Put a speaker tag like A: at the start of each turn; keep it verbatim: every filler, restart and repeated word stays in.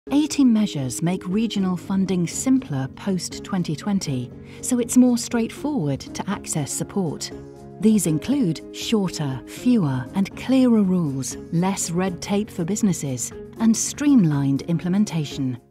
A: eighty measures make regional funding simpler post twenty twenty, so it's more straightforward to access support. These include shorter, fewer and clearer rules, less red tape for businesses, and streamlined implementation.